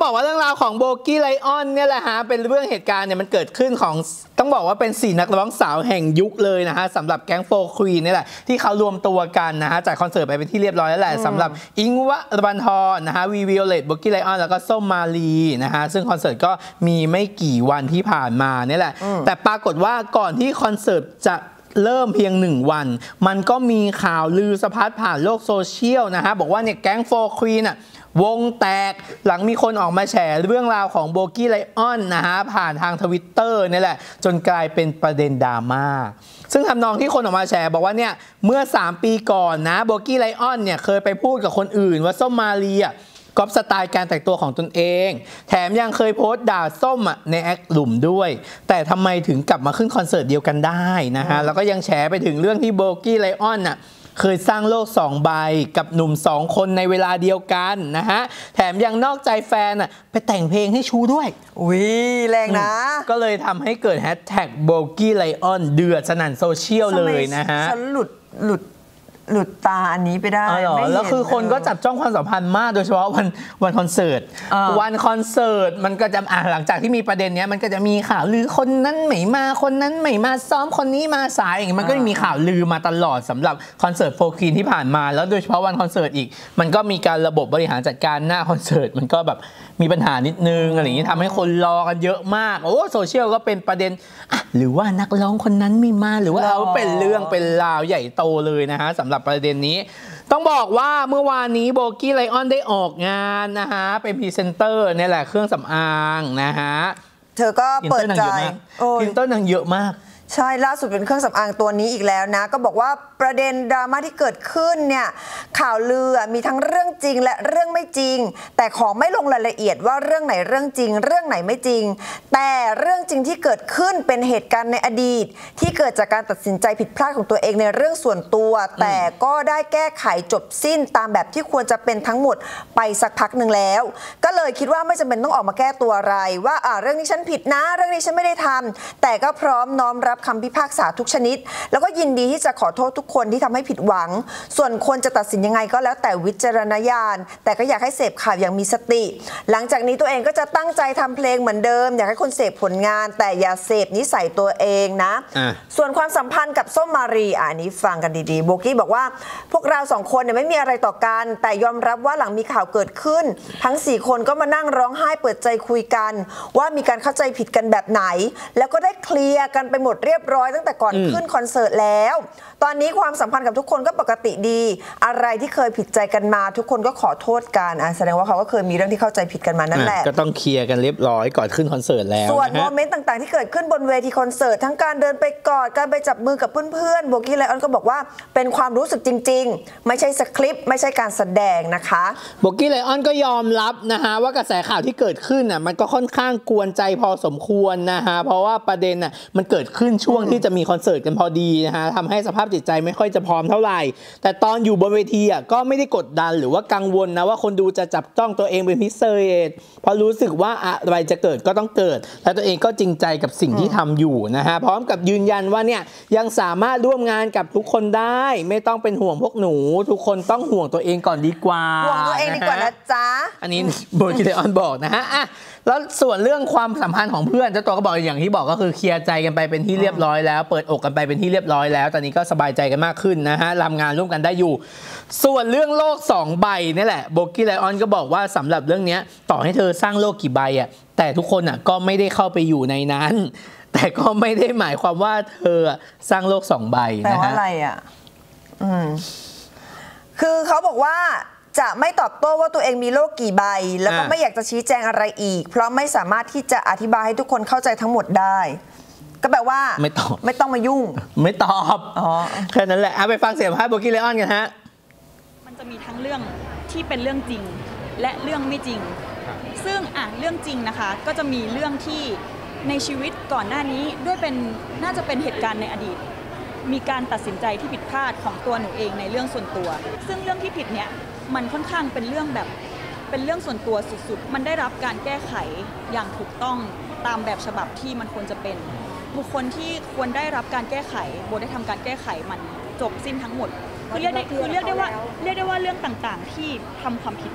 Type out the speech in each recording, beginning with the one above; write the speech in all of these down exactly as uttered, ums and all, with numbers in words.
บอกว่าเรื่องราวของโบกี้ไลออนเนี่ยแหละฮะเป็นเรื่องเหตุการณ์เนี่ยมันเกิดขึ้นของต้องบอกว่าเป็นสี่นักร้องสาวแห่งยุคเลยนะฮะสำหรับแก๊งโฟร์ควีนนี่แหละที่เขารวมตัวกันนะฮะจัดคอนเสิร์ตไปเป็นที่เรียบร้อยแล้วแหละสำหรับอิงวรันทรนะฮะวีวิโอเลตโบกี้ไลออนแล้วก็ส้มมาลีนะฮะซึ่งคอนเสิร์ตก็มีไม่กี่วันที่ผ่านมาเนี่ยแหละแต่ปรากฏว่าก่อนที่คอนเสิร์ตจะเริ่มเพียงหนึ่งวันมันก็มีข่าวลือสะพัดผ่านโลกโซเชียลนะฮะบอกว่าเนี่ยแก๊งโฟร์ควีนอ่ะวงแตกหลังมีคนออกมาแฉเรื่องราวของโบกี้ไลออนนะฮะผ่านทางทวิตเตอร์นี่แหละจนกลายเป็นประเด็นดราม่าซึ่งทำนองที่คนออกมาแฉบอกว่าเนี่ยเมื่อสามปีก่อนนะโบกี้ไลออนเนี่ยเคยไปพูดกับคนอื่นว่าส้มมาลีอ่ะก๊อปสไตล์การแต่งตัวของตนเองแถมยังเคยโพสต์ด่าส้มในแอคหลุมด้วยแต่ทำไมถึงกลับมาขึ้นคอนเสิร์ตเดียวกันได้นะฮะแล้วก็ยังแฉไปถึงเรื่องที่โบกี้ไลออนน่ะเคยสร้างโลกสองใบกับหนุ่มสองคนในเวลาเดียวกันนะฮะแถมยังนอกใจแฟนอ่ะไปแต่งเพลงให้ชูด้วยอุ้ยแรงนะก็เลยทำให้เกิดแฮชแท็กโบกี้ไลออนเดือดสนั่นโซเชียลเลยนะฮะฉันหลุดหลุดหลุดตาอันนี้ไปได้ไม่แล้วคือคนก็จับจ้องความสัมพันธ์มากโดยเฉพาะวันวันคอนเสิร์ตวันคอนเสิร์ตมันก็จะอ่ะหลังจากที่มีประเด็นเนี้ยมันก็จะมีข่าวลือคนนั้นไม่มาคนนั้นไม่มาซ้อมคนนี้มาสายอย่างเงี้ยมันก็มีข่าวลือมาตลอดสำหรับคอนเสิร์ตโฟร์ควีนที่ผ่านมาแล้วโดยเฉพาะวันคอนเสิร์ตอีกมันก็มีการระบบบริหารจัดการหน้าคอนเสิร์ตมันก็แบบมีปัญหานิดนึงอะไรอย่างนี้ทำให้คนรอกันเยอะมากโอ้โซเชียลก็เป็นประเด็นอ่ะหรือว่านักร้องคนนั้นไม่มาหรือว่าเอาเป็นเรื่องเป็นราวใหญ่โตเลยนะฮะสำหรับประเด็นนี้ต้องบอกว่าเมื่อวานนี้โบกี้ไลออนได้ออกงานนะฮะเป็นพรีเซนเตอร์นี่แหละเครื่องสำอางนะฮะเธอก็เปิดใจพรีเซนเตอร์นางเยอะมากใช่ล่าสุดเป็นเครื่องสำอางตัวนี้อีกแล้วนะก็บอกว่าประเด็นดราม่าที่เกิดขึ้นเนี่ยข่าวลือมีทั้งเรื่องจริงและเรื่องไม่จริงแต่ขอไม่ลงรายละเอียดว่าเรื่องไหนเรื่องจริงเรื่องไหนไม่จริงแต่เรื่องจริงที่เกิดขึ้นเป็นเหตุการณ์ในอดีตที่เกิดจากการตัดสินใจผิดพลาดของตัวเองในเรื่องส่วนตัวแต่ก็ได้แก้ไขจบสิ้นตามแบบที่ควรจะเป็นทั้งหมดไปสักพักหนึ่งแล้วก็เลยคิดว่าไม่จำเป็นต้องออกมาแก้ตัวอะไรว่าอ่าเรื่องนี้ฉันผิดนะเรื่องนี้ฉันไม่ได้ทำแต่ก็พร้อมน้อมรับคำพิพากษาทุกชนิดแล้วก็ยินดีที่จะขอโทษทุกคนที่ทำให้ผิดหวังส่วนคนจะตัดสินยังไงก็แล้วแต่วิจารณญาณแต่ก็อยากให้เสพข่าวอย่างมีสติหลังจากนี้ตัวเองก็จะตั้งใจทำเพลงเหมือนเดิมอยากให้คนเสพผลงานแต่อย่าเสพนิสัยตัวเองนะส่วนความสัมพันธ์กับส้มมารีอันนี้ฟังกันดีๆโบกี้บอกว่าพวกเราสองคนเนี่ยไม่มีอะไรต่อกันแต่ยอมรับว่าหลังมีข่าวเกิดขึ้นทั้งสี่คนก็มานั่งร้องไห้เปิดใจคุยกันว่ามีการเข้าใจผิดกันแบบไหนแล้วก็ได้เคลียร์กันไปหมดเรียบร้อยตั้งแต่ก่อนขึ้นคอนเสิร์ตแล้วตอนนี้ความสัมพันธ์กับทุกคนก็ปกติดีอะไรที่เคยผิดใจกันมาทุกคนก็ขอโทษกันแสดงว่าเขาก็เคยมีเรื่องที่เข้าใจผิดกันมานั่นแหละก็ต้องเคลียร์กันเรียบร้อยก่อนขึ้นคอนเสิร์ตแล้วส่วนโมเมนต์ต่างๆที่เกิดขึ้นบนเวทีคอนเสิร์ตทั้งการเดินไปกอดการไปจับมือกับเพื่อนๆโบกี้ไลออนก็บอกว่าเป็นความรู้สึกจริงๆไม่ใช่สคริปต์ไม่ใช่การแสดงนะคะโบกี้ไลออนก็ยอมรับนะฮะว่ากระแสข่าวที่เกิดขึ้นน่ะมันก็ค่อนข้างกวนใจพอสมควรนะฮะเพราะว่าประเด็นน่ะมันเกิดขึ้นช่วงที่จะมีคอนเสิร์ตกันพอดีนะฮะทำให้สภาพจิตใจไม่ค่อยจะพร้อมเท่าไหร่แต่ตอนอยู่บนเวทีอ่ะก็ไม่ได้กดดันหรือว่ากังวลนะว่าคนดูจะจับจ้องตัวเองเป็นพิเศษเพราะรู้สึกว่าอะไรจะเกิดก็ต้องเกิดและตัวเองก็จริงใจกับสิ่งที่ทำอยู่นะฮะพร้อมกับยืนยันว่าเนี่ยยังสามารถร่วมงานกับทุกคนได้ไม่ต้องเป็นห่วงพวกหนูทุกคนต้องห่วงตัวเองก่อนดีกว่าห่วงตัวเองดีกว่านะจ๊ะอันนี้โบกี้ไลออนบอกนะฮะอ่ะแล้วส่วนเรื่องความสัมพันธ์ของเพื่อนเจ้าตัวก็บอกอย่างที่บอกก็คือเคลียร์ใจกันไปเป็นที่เรียบร้อยแล้วเปิดอกกันไปเป็นที่เรียบร้อยแล้วตอนนี้ก็สบายใจกันมากขึ้นนะฮะทำงานร่วมกันได้อยู่ส่วนเรื่องโลกสองใบนี่แหละโบกี้ไลออนก็บอกว่าสำหรับเรื่องนี้ต่อให้เธอสร้างโลกกี่ใบอ่ะแต่ทุกคนอ่ะก็ไม่ได้เข้าไปอยู่ในนั้นแต่ก็ไม่ได้หมายความว่าเธอสร้างโลกสองใบนะฮะแปลว่าอะไรอ่ะอืมคือเขาบอกว่าจะไม่ตอบโต้ว่าตัวเองมีโลกกี่ใบแล้วก็ไม่อยากจะชี้แจงอะไรอีกเพราะไม่สามารถที่จะอธิบายให้ทุกคนเข้าใจทั้งหมดได้ก็แปลว่าไม่ตอบไม่ต้องมายุ่งไม่ตอบอ๋อแค่นั้นแหละเอาไปฟังเสียงพาร์ทโบกี้ไลออนกันฮะมันจะมีทั้งเรื่องที่เป็นเรื่องจริงและเรื่องไม่จริงซึ่งอ่ะเรื่องจริงนะคะก็จะมีเรื่องที่ในชีวิตก่อนหน้านี้ด้วยเป็นน่าจะเป็นเหตุการณ์ในอดีตมีการตัดสินใจที่ผิดพลาดของตัวหนูเองในเรื่องส่วนตัวซึ่งเรื่องที่ผิดเนี่ยมันค่อนข้างเป็นเรื่องแบบเป็นเรื่องส่วนตัวสุดๆมันได้รับการแก้ไขอย่างถูกต้องตามแบบฉบับที่มันควรจะเป็นบุคคลที่ควรได้รับการแก้ไขโบได้ทำการแก้ไขมันจบสิ้นทั้งหมดคือเรียกได้คือเรียกได้ว่าเรียกได้ว่าเรื่องต่างๆที่ทำความผิดเนี่ย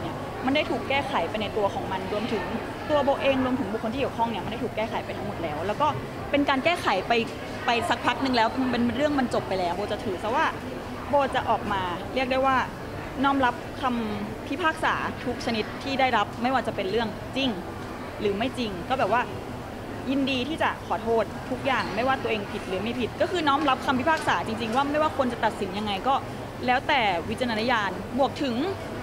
มันได้ถูกแก้ไขไปในตัวของมันรวมถึงตัวโบเองรวมถึงบุคคลที่เกี่ยวข้องเนี่ยมันได้ถูกแก้ไขไปทั้งหมดแล้วแล้วก็เป็นการแก้ไขไปไปสักพักหนึ่งแล้วมันเป็นเรื่องมันจบไปแล้วโบจะถือซะว่าโบจะออกมาเรียกได้ว่าน้อมรับคำพิพากษาทุกชนิดที่ได้รับไม่ว่าจะเป็นเรื่องจริงหรือไม่จริงก็แบบว่ายินดีที่จะขอโทษทุกอย่างไม่ว่าตัวเองผิดหรือไม่ผิดก็คือน้อมรับคำพิพากษาจริงๆว่าไม่ว่าคนจะตัดสินยังไงก็แล้วแต่วิจารณญาณบวกถึง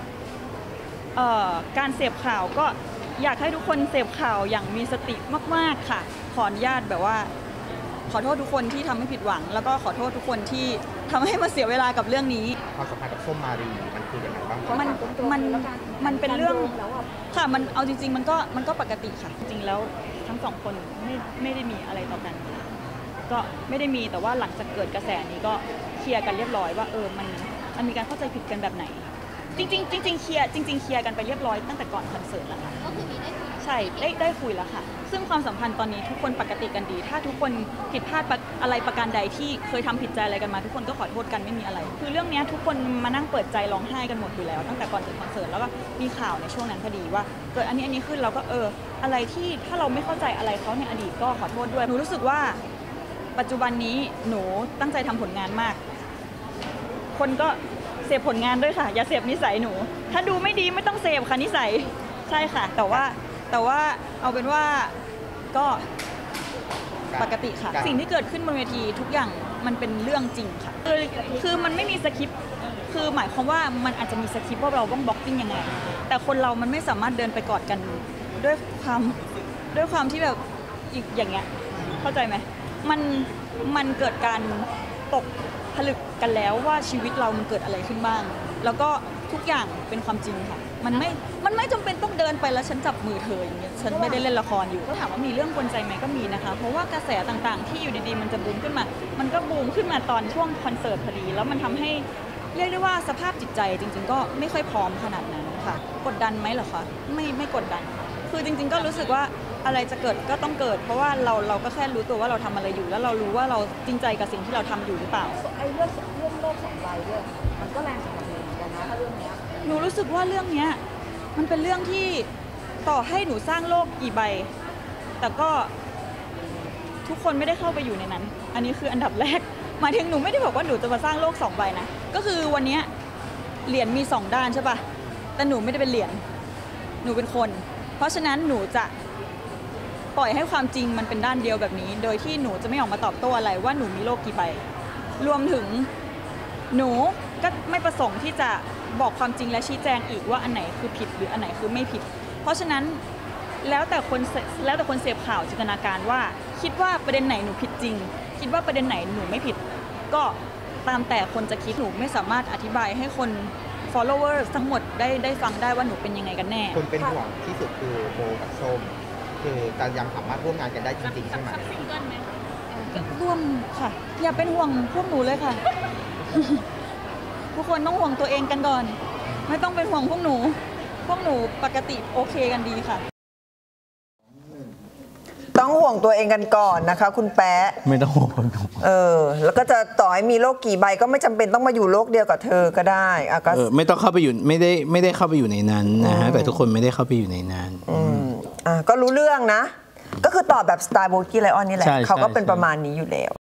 การเสพข่าวก็อยากให้ทุกคนเสพข่าวอย่างมีสติมากๆค่ะขออนุญาตแบบว่าขอโทษทุกคนที่ทำให้ผิดหวังแล้วก็ขอโทษทุกคนที่ทำให้มาเสียเวลากับเรื่องนี้ความสัมพันธ์กับส้มมารีมันคืออย่างไรบ้างมันมันมันเป็นเรื่องค่ะมันเอาจริงๆมันก็มันก็ปกติค่ะจริงๆแล้วทั้งสองคนไม่ไม่ได้มีอะไรต่อกันก็ไม่ได้มีแต่ว่าหลังจากเกิดกระแสนี้ก็เคลียร์กันเรียบร้อยว่าเออมันมันมีการเข้าใจผิดกันแบบไหนจริงๆจริงๆเคลียร์จริงๆเคลียร์กันไปเรียบร้อยตั้งแต่ก่อนคอนเสิร์ตแล้วค่ะก็คือมีได้คุยใช่ได้ได้คุยแล้วค่ะซึ่งความสัมพันธ์ตอนนี้ทุกคนปกติกันดีถ้าทุกคนผิดพลาดอะไรประการใดที่เคยทำผิดใจอะไรกันมาทุกคนก็ขอโทษกันไม่มีอะไรคือเรื่องนี้ทุกคนมานั่งเปิดใจร้องไห้กันหมดอยู่แล้วตั้งแต่ก่อนถึงคอนเสิร์ตแล้วก็มีข่าวในช่วงนั้นพอดีว่าเกิดอันนี้อันนี้ขึ้นเราก็เอออะไรที่ถ้าเราไม่เข้าใจอะไรเขาในอดีตก็ขอโทษด้วยหนูรู้สึกว่าปัจจุบันนี้หนูตั้งใจทำผลงานมากคนก็เสพผลงานด้วยค่ะอย่าเสพนิสัยหนูถ้าดูไม่ดีไม่ต้องเสพค่ะนิสัยใช่ค่ะแต่ว่าแต่ว่าเอาเป็นว่าก็ปกติค่ะสิ่งที่เกิดขึ้นบนเวทีทุกอย่างมันเป็นเรื่องจริงค่ะคือคือมันไม่มีสคริปต์คือหมายความว่ามันอาจจะมีสคริปต์ว่าเราต้องบล็อกกิ้งยังไงแต่คนเรามันไม่สามารถเดินไปกอดกันด้วยความด้วยความที่แบบอีกอย่างเงี้ยเข้าใจไหมมันมันเกิดการตกผลึกกันแล้วว่าชีวิตเรามันเกิดอะไรขึ้นบ้างแล้วก็ทุกอย่างเป็นความจริงค่ะมันไม่มันไม่จำเป็นต้องเดินไปแล้วฉันจับมือเธออย่างเงี้ยฉันไม่ได้เล่นละครอยู่ก็ถามว่ามีเรื่องกวนใจไหมก็มีนะคะเพราะว่ากระแสต่างๆที่อยู่ดีๆมันจะบูมขึ้นมามันก็บูมขึ้นมาตอนช่วงคอนเสิร์ตพอดีแล้วมันทำให้เรียกได้ว่าสภาพจิตใจจริงๆก็ไม่ค่อยพร้อมขนาดนั้นค่ะกดดันไหมเหรอคะไม่ไม่กดดันคือจริงๆก็รู้สึกว่าอะไรจะเกิดก็ต้องเกิดเพราะว่าเราเราก็แค่รู้ตัวว่าเราทำอะไรอยู่แล้วเรารู้ว่าเราจริงใจกับสิ่งที่เราทำอยู่หรือเปล่าไอ้เรื่องเรื่องโลกสองใบด้วยมันก็แรงสำหรับหนูเหมือนกันนะถ้าเรื่องนี้หนูรู้สึกว่าเรื่องนี้มันเป็นเรื่องที่ต่อให้หนูสร้างโลกกี่ใบแต่ก็ทุกคนไม่ได้เข้าไปอยู่ในนั้นอันนี้คืออันดับแรกหมายถึงหนูไม่ได้บอกว่าหนูจะมาสร้างโลกสองใบนะก็คือวันนี้เหรียญมีสองด้านใช่ปะแต่หนูไม่ได้เป็นเหรียญหนูเป็นคนเพราะฉะนั้นหนูจะปล่อยให้ความจริงมันเป็นด้านเดียวแบบนี้โดยที่หนูจะไม่ออกมาตอบโต้อะไรว่าหนูมีโลกกี่ใบรวมถึงหนูก็ไม่ประสงค์ที่จะบอกความจริงและชี้แจงอีกว่าอันไหนคือผิดหรืออันไหนคือไม่ผิดเพราะฉะนั้นแล้วแต่คนแล้วแต่คนเสพข่าวจินตนาการว่าคิดว่าประเด็นไหนหนูผิดจริงคิดว่าประเด็นไหนหนูไม่ผิดก็ตามแต่คนจะคิดหนูไม่สามารถอธิบายให้คน followers ทั้งหมดได้ได้ฟังได้ว่าหนูเป็นยังไงกันแน่คนเป็นห่วงที่สุดคือโบกับส้มคือการยังสามารถร่วมงานกันได้จริงๆใช่ไหมร่วมค่ะอย่าเป็นห่วงพวกหนูเลยค่ะ ทุกคนต้องห่วงตัวเองกันก่อนไม่ต้องเป็นห่วงพวกหนูพวกหนูปกติโอเคกันดีค่ะต้องห่วงตัวเองกันก่อนนะคะคุณแป๊ะไม่ต้องห่วงเออแล้วก็จะต่อให้มีโลกกี่ใบก็ไม่จำเป็นต้องมาอยู่โลกเดียวกับเธอก็ได้อ่ะก็เออไม่ต้องเข้าไปอยู่ไม่ได้ไม่ได้เข้าไปอยู่ในนั้นนะฮะแต่ทุกคนไม่ได้เข้าไปอยู่ในนั้นอืมอ่ะก็รู้เรื่องนะก็คือตอบแบบสไตล์โบกี้ไลออนนี่แหละเขาก็เป็นประมาณนี้อยู่แล้ว